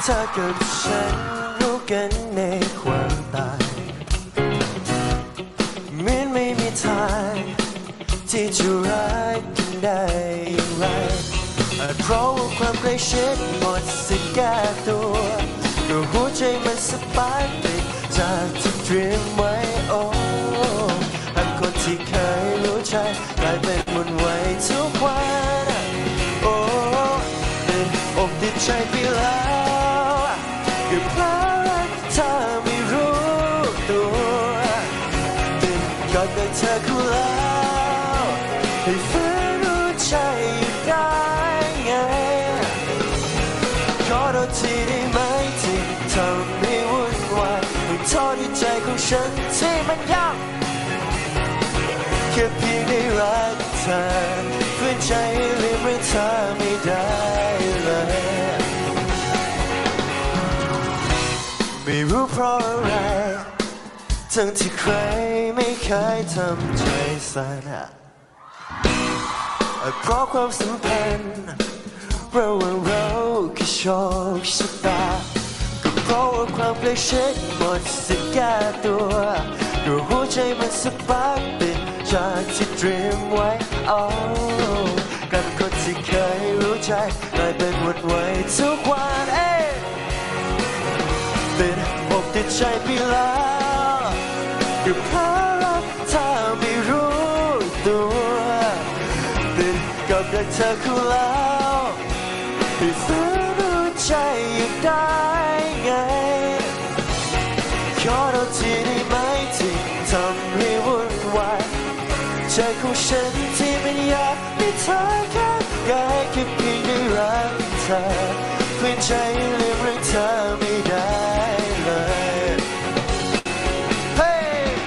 เธอกับฉันรู้กันในความตายเหมือนไม่มีทางที่จะรักกันได้อย่างไรเพราะว่าความใกล้ชิดหมดสิทธิ์แก้ตัวก็หัวใจมันสปาร์กจากที่เตรียมไว้โอ้หากคนที่เคยรู้ใจกลายเป็นหมุนไหวทุกวันโอ้ติดอกติดใจไปแล้วก็เพราะรักเธอไม่รู้ตัวติดกอดกับเธอคู่แล้วให้ฝืนรู้ใจอยู่ได้ไงขอโทษทีได้ไหมที่ทำให้วุ่นวายไม่โทษที่ใจของฉันที่มันยากแค่เพียงได้รักเธอฝืนใจลืมเรื่องเธอไม่ได้เลยไม่รู้เพราะอะไรทั้งที่ใครไม่เคยทำใจสั่นเพราะความสัมพันธ์ระหว่างเราคือโชคชะตาก็เพราะว่าความใกล้ชิดหมดสิทธิ์แก้ตัวก็หัวใจมันสปาร์กติดจากที่เตรียมไว้กับคนที่เคยรู้ใจกลายเป็นหมดไว้ทุกวันติดอกติดใจไปแล้วก็เพราะรักเธอไม่รู้ตัวติดกับรักเธอคู่แล้วให้ฝืนรู้ใจอยู่ได้ไงขอโทษทีได้ไหมที่ทำให้วุ่นวายใจของฉันที่มันอยากให้เธอแค่กายแค่เพียงได้รักเธอเพื่อใจลืมเรื่องเธอไม่ได้เลยเฮ้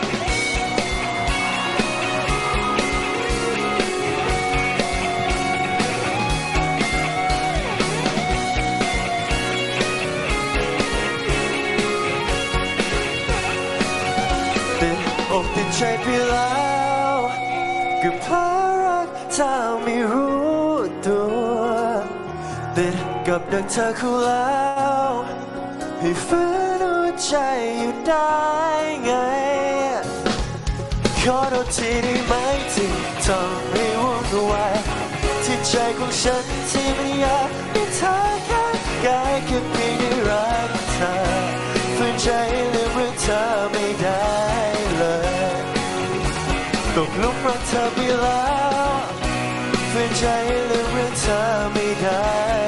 ติดอกติดใจไปแล้วก็เพราะรักเธอไม่รู้ตัวติดกับดักเธอคู่แล้วให้ฝืนรู้ใจอยู่ได้ไงขอโทษทีได้ไหมที่ทำให้วุ่นวายที่ใจของฉันที่ไม่อยากให้เธอแค่กายแค่เพียงได้รักเธอฝืนใจลืมเรื่องเธอไม่ได้เลยตกหลุมรักเธอไปแล้วฝืนใจลืมเรื่องเธอไม่ได้